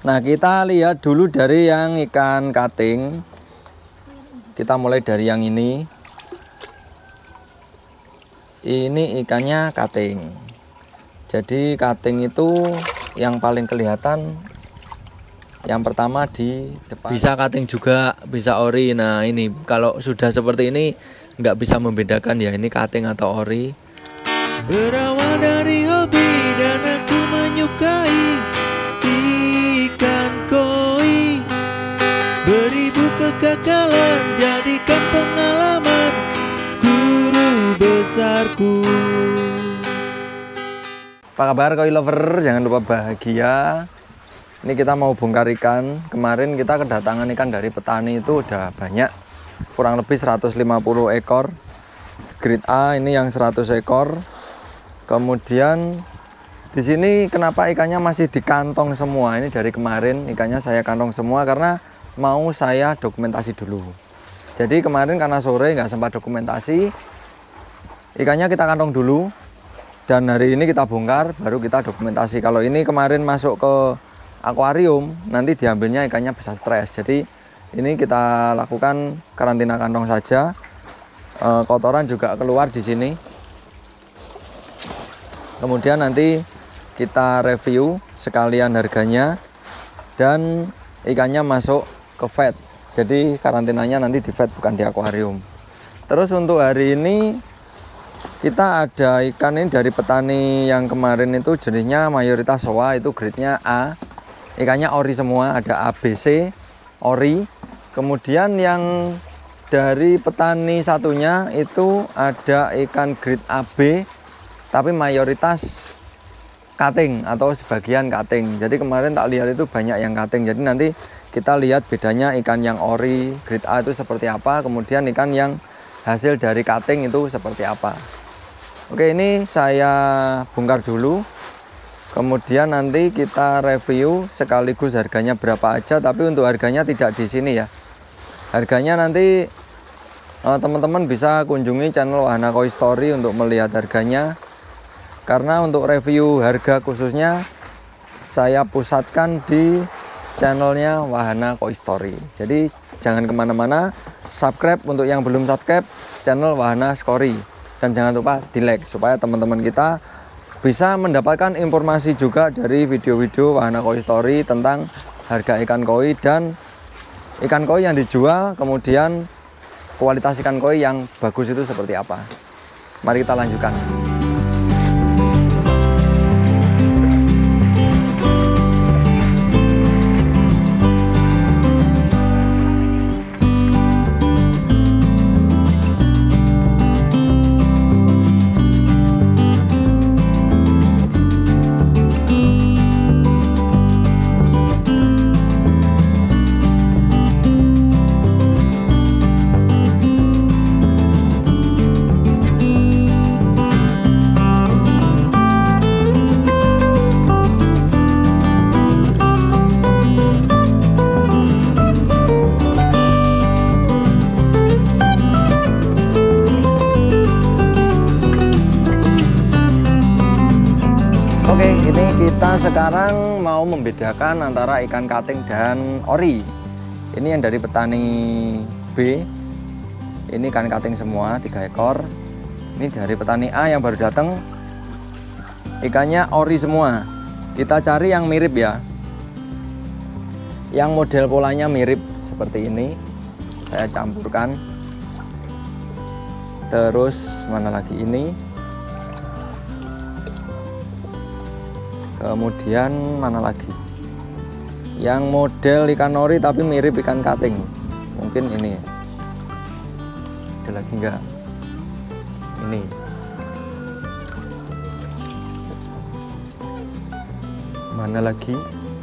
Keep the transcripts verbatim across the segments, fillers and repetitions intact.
Nah, kita lihat dulu dari yang ikan kating. Kita mulai dari yang ini. Ini ikannya kating. Jadi kating itu yang paling kelihatan yang pertama di depan. Bisa kating juga, bisa ori. Nah, ini kalau sudah seperti ini nggak bisa membedakan ya ini kating atau ori. Berawal dari hobi dan aku menyukai ikan koi. Beribu kegagalan jadikan pengalaman guru besarku. Apa kabar koi lover? Jangan lupa bahagia. Ini kita mau bongkar ikan. Kemarin kita kedatangan ikan dari petani itu udah banyak, kurang lebih seratus lima puluh ekor. Grade A ini yang seratus ekor. Kemudian di sini kenapa ikannya masih di kantong semua? Ini dari kemarin ikannya saya kantong semua karena mau saya dokumentasi dulu. Jadi kemarin karena sore nggak sempat dokumentasi, ikannya kita kantong dulu. Dan hari ini kita bongkar, baru kita dokumentasi. Kalau ini kemarin masuk ke akuarium, nanti diambilnya ikannya bisa stres. Jadi ini kita lakukan karantina kantong saja. E, kotoran juga keluar di sini. Kemudian nanti kita review sekalian harganya dan ikannya masuk ke vet. Jadi karantinanya nanti di vet bukan di akuarium. Terus untuk hari ini kita ada ikan ini dari petani yang kemarin itu jenisnya mayoritas soa, itu grade-nya A. Ikannya ori semua, ada A, B, C, ori. Kemudian yang dari petani satunya itu ada ikan grade A B, tapi mayoritas kating atau sebagian kating. Jadi kemarin tak lihat itu banyak yang kating. Jadi nanti kita lihat bedanya ikan yang ori grade A itu seperti apa, kemudian ikan yang hasil dari kating itu seperti apa. Oke, ini saya bongkar dulu. Kemudian nanti kita review sekaligus harganya berapa aja, tapi untuk harganya tidak di sini ya. Harganya nanti teman-teman bisa kunjungi channel Wahana Koi Story untuk melihat harganya. Karena untuk review harga khususnya saya pusatkan di channelnya Wahana Koi Story. Jadi jangan kemana-mana, subscribe untuk yang belum subscribe channel Wahana Story. Dan jangan lupa di like supaya teman-teman kita bisa mendapatkan informasi juga dari video-video Wahana Koi Story tentang harga ikan koi dan ikan koi yang dijual, kemudian kualitas ikan koi yang bagus itu seperti apa. Mari kita lanjutkan. Oke, ini kita sekarang mau membedakan antara ikan kating dan ori. Ini yang dari petani B. Ini ikan kating semua, tiga ekor. Ini dari petani A yang baru datang. Ikannya ori semua. Kita cari yang mirip ya. Yang model polanya mirip seperti ini. Saya campurkan. Terus mana lagi ini? Kemudian mana lagi? Yang model ikan ori tapi mirip ikan kating. Mungkin ini. Ada lagi enggak? Ini. Mana lagi?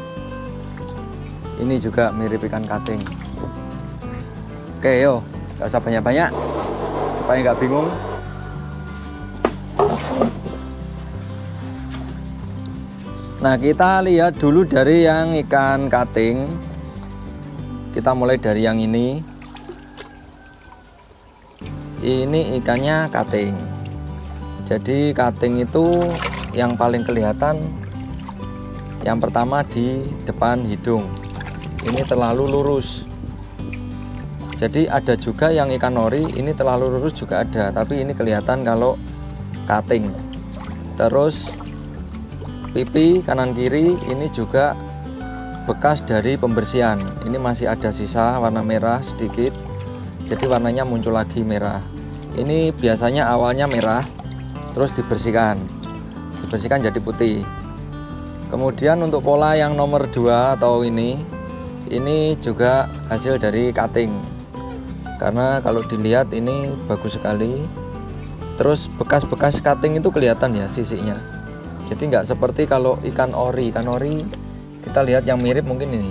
Ini juga mirip ikan kating. Oke, yo, gak usah banyak-banyak supaya nggak bingung. Nah, kita lihat dulu dari yang ikan kating. Kita mulai dari yang ini. Ini ikannya kating. Jadi kating itu yang paling kelihatan Yang pertama di depan hidung, ini terlalu lurus. Jadi ada juga yang ikan nori ini terlalu lurus juga ada, tapi ini kelihatan kalau cutting. Terus pipi kanan kiri ini juga bekas dari pembersihan. Ini masih ada sisa warna merah sedikit, jadi warnanya muncul lagi merah. Ini biasanya awalnya merah, terus dibersihkan, dibersihkan jadi putih. Kemudian untuk pola yang nomor dua atau ini, ini juga hasil dari cutting. Karena kalau dilihat ini bagus sekali. Terus bekas-bekas cutting itu kelihatan ya sisinya. Jadi nggak seperti kalau ikan ori. Ikan ori kita lihat yang mirip mungkin ini.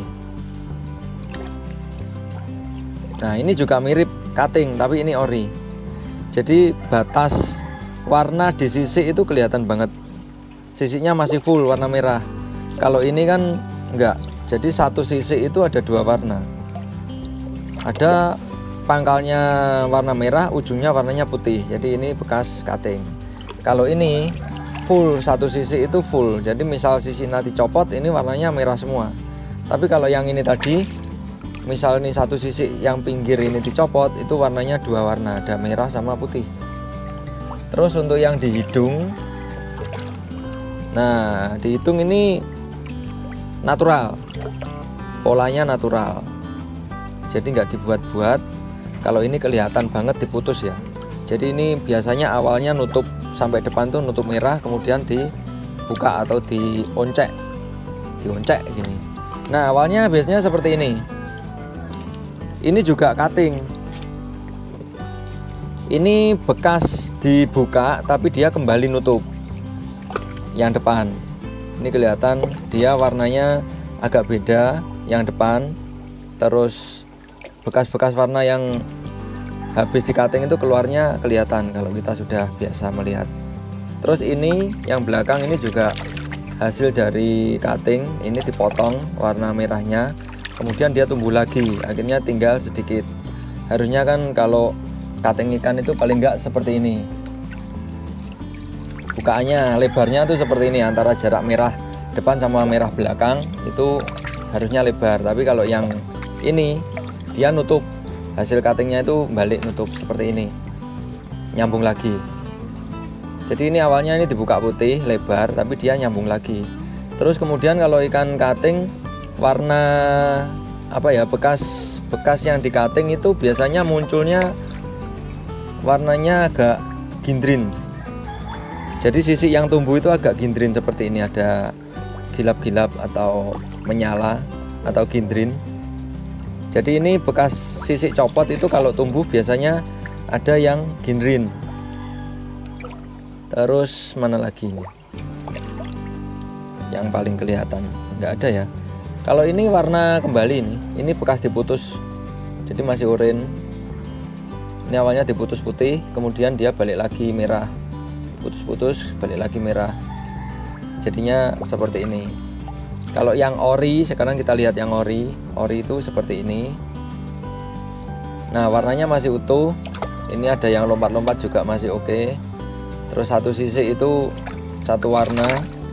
Nah ini juga mirip cutting, tapi ini ori. Jadi batas warna di sisi itu kelihatan banget. Sisinya masih full warna merah. Kalau ini kan enggak. Jadi satu sisi itu ada dua warna. Ada pangkalnya warna merah, ujungnya warnanya putih. Jadi ini bekas cutting. Kalau ini full, satu sisi itu full. Jadi misal sisi nanti copot, ini warnanya merah semua. Tapi kalau yang ini tadi, misal ini satu sisi yang pinggir ini dicopot, itu warnanya dua warna, ada merah sama putih. Terus untuk yang di hidung, nah di hidung ini natural, polanya natural. Jadi nggak dibuat-buat. Kalau ini kelihatan banget diputus ya. Jadi ini biasanya awalnya nutup sampai depan tuh nutup merah, kemudian dibuka atau dioncek, dioncek gini. Nah awalnya biasanya seperti ini. Ini juga cutting. Ini bekas dibuka tapi dia kembali nutup yang depan. Ini kelihatan dia warnanya agak beda yang depan. Terus bekas-bekas warna yang habis di cutting itu keluarnya kelihatan kalau kita sudah biasa melihat. Terus ini yang belakang ini juga hasil dari cutting. Ini dipotong warna merahnya, kemudian dia tumbuh lagi, akhirnya tinggal sedikit. Harusnya kan kalau cutting ikan itu paling enggak seperti ini, bukaannya lebarnya tuh seperti ini, antara jarak merah depan sama merah belakang itu harusnya lebar. Tapi kalau yang ini dia nutup, hasil cuttingnya itu balik nutup seperti ini, nyambung lagi. Jadi ini awalnya ini dibuka putih lebar, tapi dia nyambung lagi. Terus kemudian kalau ikan cutting warna apa ya, bekas bekas yang di cutting itu biasanya munculnya warnanya agak gindrin. Jadi sisi yang tumbuh itu agak gindrin seperti ini, ada gilap-gilap atau menyala atau gindrin. Jadi ini bekas sisik copot itu kalau tumbuh biasanya ada yang gindrin. Terus mana lagi ini? Yang paling kelihatan nggak ada ya. Kalau ini warna kembali nih, ini bekas diputus, jadi masih oranye. Ini awalnya diputus putih, kemudian dia balik lagi merah, putus-putus balik lagi merah. Jadinya seperti ini. Kalau yang ori, sekarang kita lihat yang ori. Ori itu seperti ini. Nah warnanya masih utuh. Ini ada yang lompat-lompat juga masih oke. Terus satu sisi itu satu warna.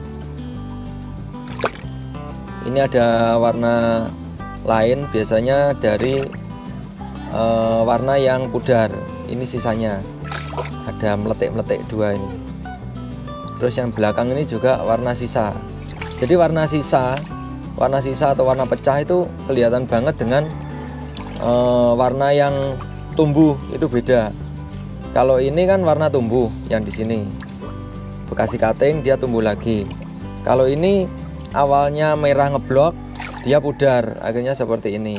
Ini ada warna lain, biasanya dari uh, warna yang pudar. Ini sisanya ada meletik-meletik dua ini. Terus yang belakang ini juga warna sisa. Jadi warna sisa, warna sisa atau warna pecah itu kelihatan banget dengan uh, warna yang tumbuh, itu beda. Kalau ini kan warna tumbuh yang di sini, bekas di cutting dia tumbuh lagi. Kalau ini awalnya merah ngeblok, dia pudar, akhirnya seperti ini.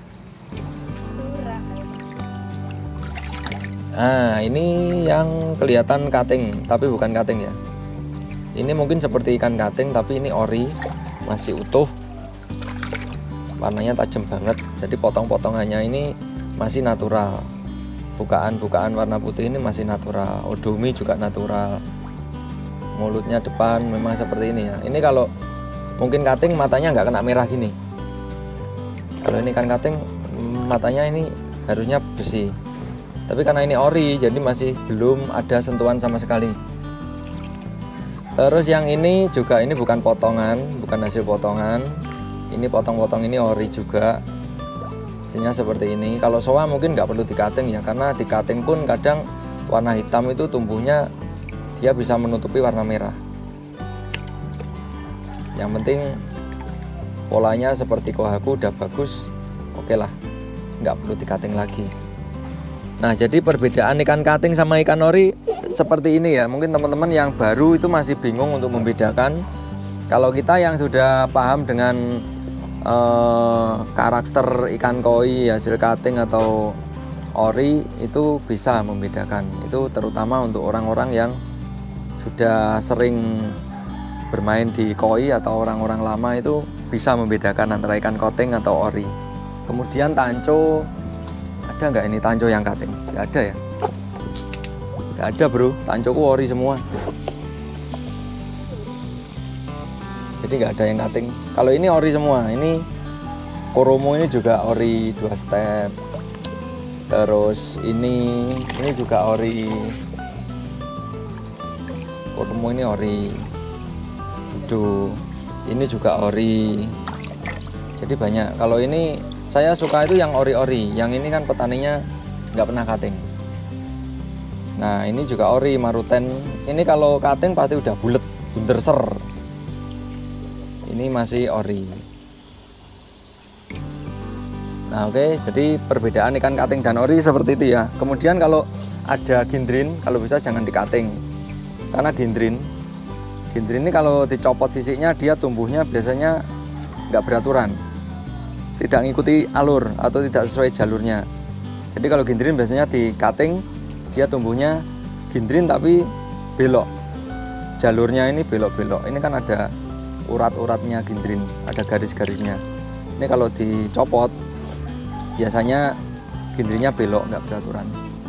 Nah ini yang kelihatan cutting, tapi bukan cutting ya. Ini mungkin seperti ikan cutting, tapi ini ori, masih utuh, warnanya tajam banget. Jadi potong-potongannya ini masih natural. Bukaan-bukaan warna putih ini masih natural. Odomi juga natural. Mulutnya depan memang seperti ini ya. Ini kalau mungkin cutting matanya nggak kena merah gini. Kalau ini ikan cutting matanya ini harusnya bersih. Tapi karena ini ori, jadi masih belum ada sentuhan sama sekali. Terus yang ini juga, ini bukan potongan, bukan hasil potongan. Ini potong-potong, ini ori juga. Hasilnya seperti ini. Kalau soa mungkin nggak perlu di-cutting ya, karena di-cutting pun kadang warna hitam itu tumbuhnya dia bisa menutupi warna merah. Yang penting polanya seperti kohaku udah bagus, oke lah, nggak perlu di-cutting lagi. Nah, jadi perbedaan ikan cutting sama ikan ori seperti ini ya. Mungkin teman-teman yang baru itu masih bingung untuk membedakan. Kalau kita yang sudah paham dengan eh, karakter ikan koi hasil cutting atau ori, itu bisa membedakan. Itu terutama untuk orang-orang yang sudah sering bermain di koi atau orang-orang lama, itu bisa membedakan antara ikan cutting atau ori. Kemudian tanco, ada nggak ini tanco yang cutting? Nggak ada ya? Nggak ada bro, tancoku ori semua. Jadi nggak ada yang cutting. Kalau ini ori semua. Ini koromo ini juga ori dua step. Terus ini ini juga ori. Koromo ini ori. Tuh, ini juga ori. Jadi banyak. Kalau ini saya suka itu yang ori-ori. Yang ini kan petaninya nggak pernah cutting. Nah, ini juga ori maruten. Ini kalau cutting pasti udah bulet, bunder ser. Ini masih ori. Nah, oke, okay, jadi perbedaan ikan cutting dan ori seperti itu ya. Kemudian kalau ada gindrin, kalau bisa jangan di cutting. Karena gindrin Gindrin ini kalau dicopot sisiknya, dia tumbuhnya biasanya nggak beraturan, tidak ngikuti alur atau tidak sesuai jalurnya. Jadi kalau gindrin biasanya di cutting, dia tumbuhnya gindrin tapi belok, jalurnya ini belok-belok. Ini kan ada urat-uratnya gindrin, ada garis-garisnya. Ini kalau dicopot biasanya gindrinnya belok, nggak beraturan.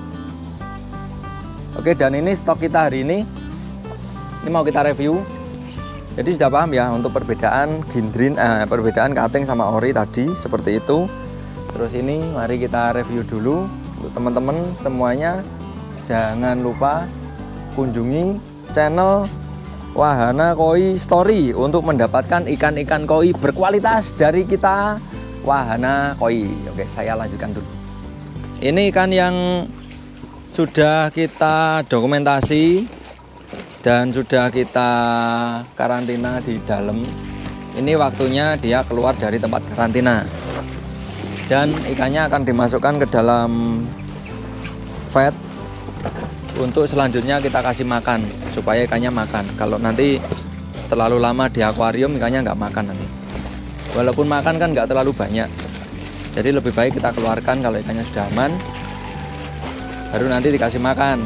Oke, dan ini stok kita hari ini. Ini mau kita review. Jadi sudah paham ya untuk perbedaan gindrin, eh, perbedaan cutting sama ori tadi seperti itu. Terus ini mari kita review dulu untuk teman-teman semuanya. Jangan lupa kunjungi channel Wahana Koi Story untuk mendapatkan ikan-ikan koi berkualitas dari kita Wahana Koi. Oke, saya lanjutkan dulu. Ini ikan yang sudah kita dokumentasi dan sudah kita karantina di dalam. Ini waktunya dia keluar dari tempat karantina, dan ikannya akan dimasukkan ke dalam vat untuk selanjutnya kita kasih makan supaya ikannya makan. Kalau nanti terlalu lama di akuarium, ikannya nggak makan nanti. Walaupun makan kan nggak terlalu banyak, jadi lebih baik kita keluarkan kalau ikannya sudah aman, baru nanti dikasih makan.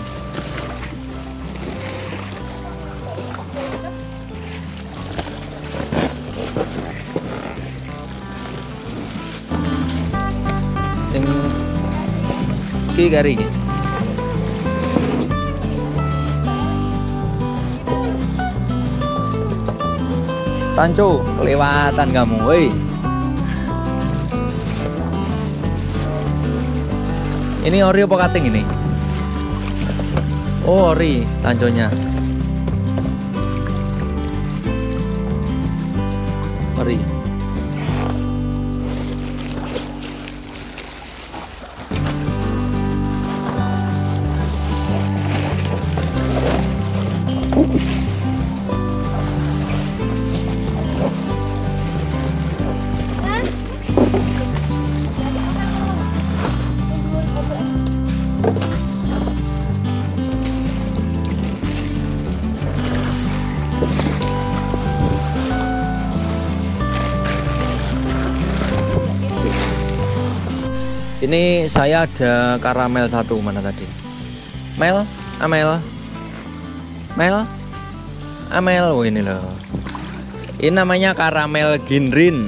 Sing ki kari iki. Tanco, kelewatan kamu, woi. Ini ori apa cutting ini? Oh, ori tanconya. Ori. Ini saya ada karamel satu, mana tadi? Mel, Amel, Mel, Amel, oh ini loh. Ini namanya karamel gindrin.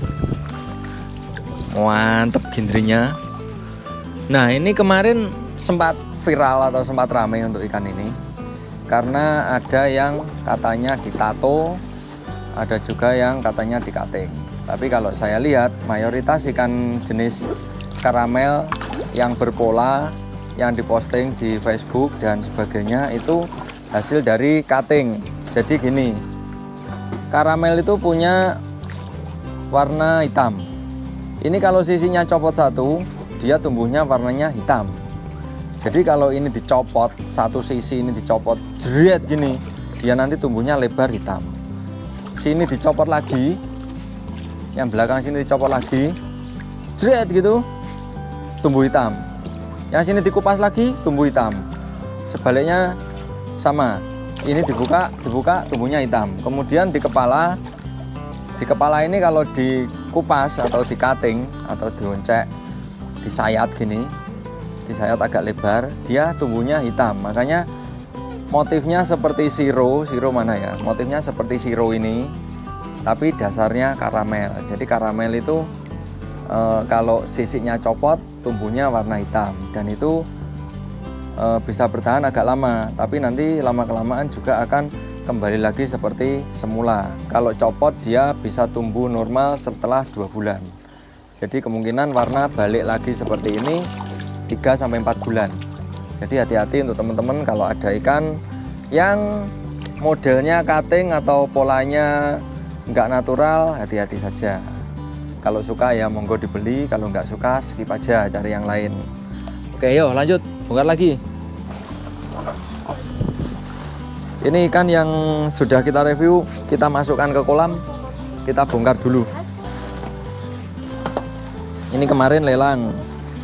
Mantep gindrinnya. Nah, ini kemarin sempat viral atau sempat ramai untuk ikan ini karena ada yang katanya ditato, ada juga yang katanya di cutting. Tapi kalau saya lihat mayoritas ikan jenis karamel yang berpola yang diposting di Facebook dan sebagainya itu hasil dari cutting. Jadi gini, karamel itu punya warna hitam. Ini kalau sisinya copot satu, dia tumbuhnya warnanya hitam. Jadi kalau ini dicopot, satu sisi ini dicopot, jeret gini, dia nanti tumbuhnya lebar hitam. Sini dicopot lagi, yang belakang sini dicopot lagi, jeret gitu, tumbuh hitam. Yang sini dikupas lagi, tumbuh hitam. Sebaliknya sama, ini dibuka, dibuka, tumbuhnya hitam. Kemudian di kepala, di kepala ini kalau dikupas atau di cutting atau dioncek, disayat gini, disayat agak lebar, dia tumbuhnya hitam. Makanya motifnya seperti siro, siro mana ya? Motifnya seperti siro ini, tapi dasarnya karamel. Jadi karamel itu e, kalau sisinya copot, tumbuhnya warna hitam, dan itu e, bisa bertahan agak lama. Tapi nanti lama-kelamaan juga akan kembali lagi seperti semula. Kalau copot dia bisa tumbuh normal setelah dua bulan. Jadi kemungkinan warna balik lagi seperti ini tiga sampai empat bulan. Jadi hati-hati untuk teman-teman kalau ada ikan yang modelnya cutting atau polanya nggak natural, hati-hati saja. Kalau suka ya monggo dibeli, kalau nggak suka skip aja, cari yang lain. Oke, yuk lanjut, bongkar lagi. Ini ikan yang sudah kita review, kita masukkan ke kolam, kita bongkar dulu. Ini kemarin lelang,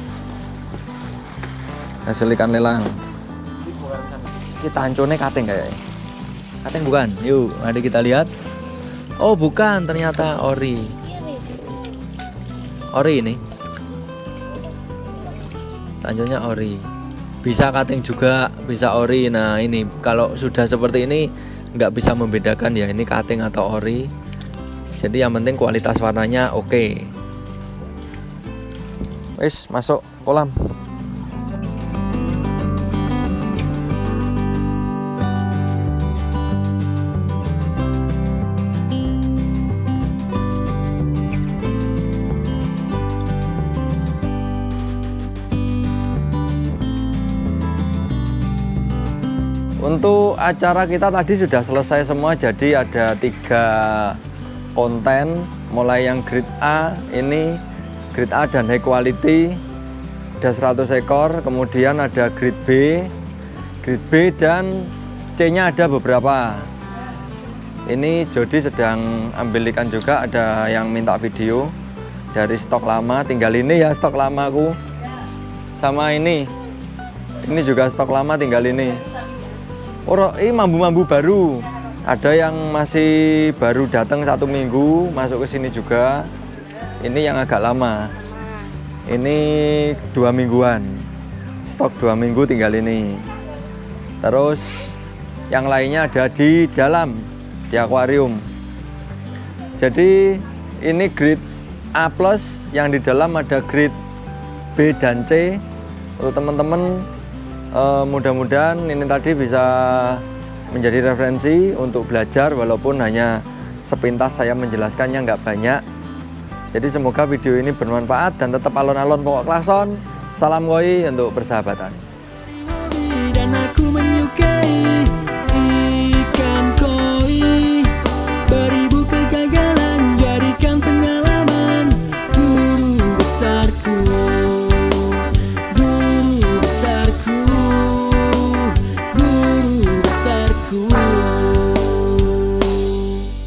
hasil ikan lelang. Kita ancone kating kayaknya. Kating bukan? Yuk, mari kita lihat. Oh bukan, ternyata ori. Ori ini. Tanjungnya ori. Bisa kating juga, bisa ori. Nah ini kalau sudah seperti ini nggak bisa membedakan ya ini kating atau ori. Jadi yang penting kualitas warnanya oke. Okay. Wis masuk kolam. Untuk acara kita tadi sudah selesai semua, jadi ada tiga konten, mulai yang grade A, ini grade A dan high quality, ada seratus ekor, kemudian ada grade B, grade B dan C-nya ada beberapa. Ini Jody sedang ambil ikan juga, ada yang minta video dari stok lama, tinggal ini ya stok lamaku. Sama ini, ini juga stok lama, tinggal ini. Oh, ini mambu-mambu baru. Ada yang masih baru datang satu minggu, masuk ke sini juga. Ini yang agak lama. Ini dua mingguan. Stok dua minggu tinggal ini. Terus yang lainnya ada di dalam, di akuarium. Jadi ini grade A plus, yang di dalam ada grade B dan C. Untuk teman-teman, Uh, mudah-mudahan ini tadi bisa menjadi referensi untuk belajar, walaupun hanya sepintas saya menjelaskannya nggak banyak. Jadi semoga video ini bermanfaat dan tetap alon-alon pokok klakson. Salam koi untuk persahabatan.